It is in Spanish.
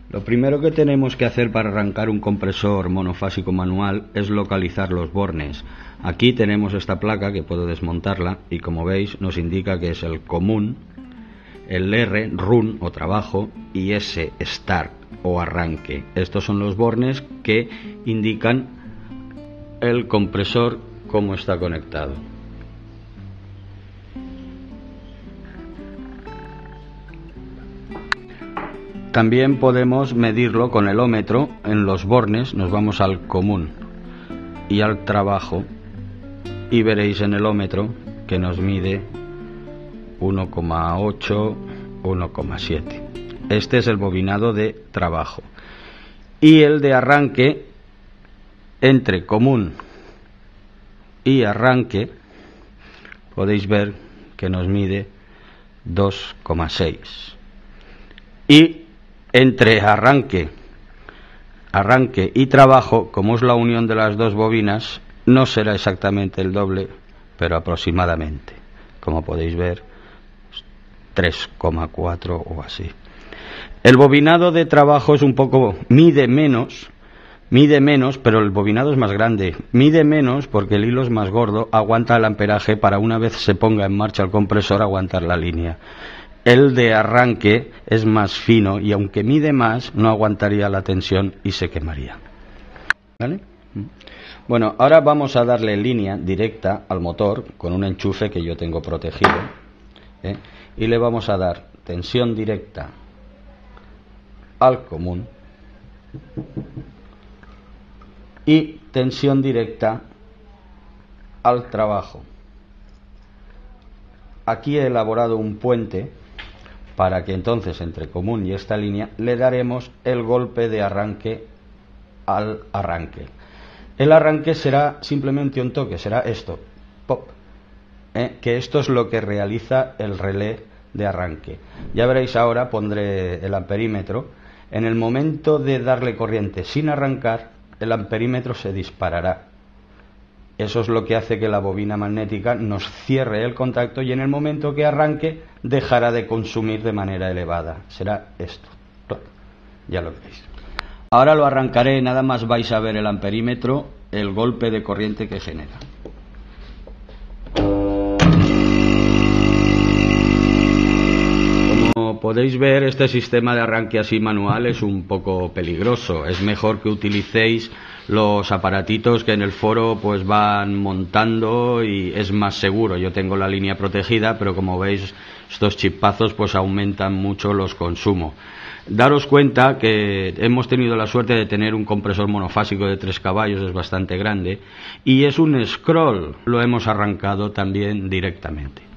Lo primero que tenemos que hacer para arrancar un compresor monofásico manual es localizar los bornes. Aquí tenemos esta placa que puedo desmontarla y, como veis, nos indica que es el común, el R, run o trabajo, y S, start o arranque. Estos son los bornes que indican el compresor cómo está conectado. También podemos medirlo con el ómetro en los bornes. Nos vamos al común y al trabajo y veréis en el ómetro que nos mide 1,8, 1,7. Este es el bobinado de trabajo. Y el de arranque, entre común y arranque, podéis ver que nos mide 2,6. Y entre arranque y trabajo, como es la unión de las dos bobinas, no será exactamente el doble, pero aproximadamente. Como podéis ver, 3,4 o así. El bobinado de trabajo es un poco, mide menos, pero el bobinado es más grande. Mide menos porque el hilo es más gordo, aguanta el amperaje para una vez se ponga en marcha el compresor aguantar la línea. El de arranque es más fino y aunque mide más, no aguantaría la tensión y se quemaría. ¿Vale? Bueno, ahora vamos a darle línea directa al motor con un enchufe que yo tengo protegido, y le vamos a dar tensión directa al común y tensión directa al trabajo. Aquí he elaborado un puente para que entonces entre común y esta línea le daremos el golpe de arranque al arranque. El arranque será simplemente un toque, será esto, pop, que esto es lo que realiza el relé de arranque. Ya veréis, ahora pondré el amperímetro. En el momento de darle corriente sin arrancar, el amperímetro se disparará. Eso es lo que hace que la bobina magnética nos cierre el contacto y en el momento que arranque dejará de consumir de manera elevada. Será esto. Ya lo veréis. Ahora lo arrancaré, nada más vais a ver el amperímetro, el golpe de corriente que genera. Como podéis ver, este sistema de arranque así manual es un poco peligroso. Es mejor que utilicéis los aparatitos que en el foro pues van montando y es más seguro. Yo tengo la línea protegida, pero como veis estos chipazos pues aumentan mucho los consumos. Daros cuenta que hemos tenido la suerte de tener un compresor monofásico de 3 caballos, es bastante grande, y es un scroll, lo hemos arrancado también directamente.